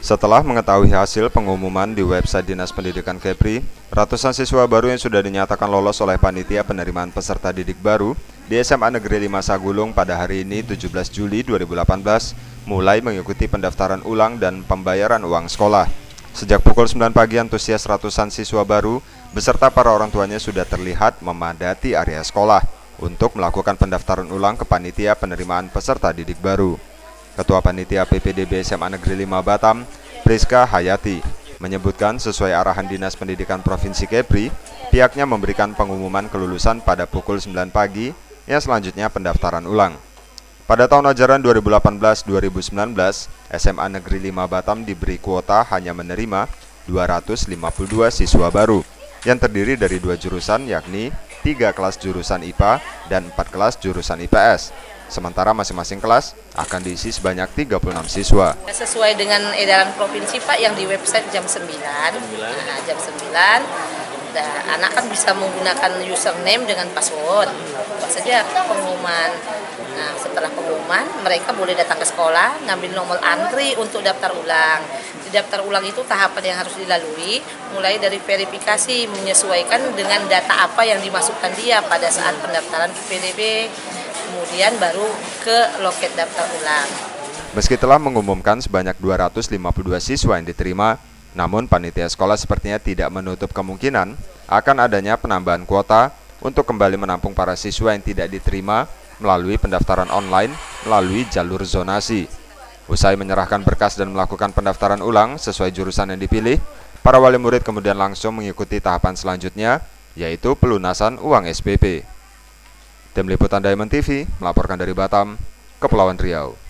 Setelah mengetahui hasil pengumuman di website Dinas Pendidikan Kepri, ratusan siswa baru yang sudah dinyatakan lolos oleh panitia penerimaan peserta didik baru di SMA Negeri 5 Sagulung pada hari ini 17 Juli 2018 mulai mengikuti pendaftaran ulang dan pembayaran uang sekolah. Sejak pukul 9 pagi, antusias ratusan siswa baru beserta para orang tuanya sudah terlihat memadati area sekolah untuk melakukan pendaftaran ulang ke panitia penerimaan peserta didik baru. Ketua Panitia PPDB SMA Negeri 5 Batam, Priska Hayati, menyebutkan sesuai arahan Dinas Pendidikan Provinsi Kepri, pihaknya memberikan pengumuman kelulusan pada pukul 9 pagi yang selanjutnya pendaftaran ulang. Pada tahun ajaran 2018-2019, SMA Negeri 5 Batam diberi kuota hanya menerima 252 siswa baru, yang terdiri dari 2 jurusan yakni 3 kelas jurusan IPA dan 4 kelas jurusan IPS. Sementara masing-masing kelas akan diisi sebanyak 36 siswa. Sesuai dengan edaran provinsi Pak yang di website jam 9. Nah, jam 9 anak kan bisa menggunakan username dengan password. Buat saja pengumuman. Nah, setelah pengumuman mereka boleh datang ke sekolah, ngambil nomor antri untuk daftar ulang. Di daftar ulang itu tahapan yang harus dilalui, mulai dari verifikasi menyesuaikan dengan data apa yang dimasukkan dia pada saat pendaftaran PPDB. Kemudian baru ke loket daftar ulang. Meski telah mengumumkan sebanyak 252 siswa yang diterima, namun panitia sekolah sepertinya tidak menutup kemungkinan akan adanya penambahan kuota untuk kembali menampung para siswa yang tidak diterima melalui pendaftaran online melalui jalur zonasi. Usai menyerahkan berkas dan melakukan pendaftaran ulang sesuai jurusan yang dipilih, para wali murid kemudian langsung mengikuti tahapan selanjutnya, yaitu pelunasan uang SPP. Tim Liputan Diamond TV melaporkan dari Batam, Kepulauan Riau.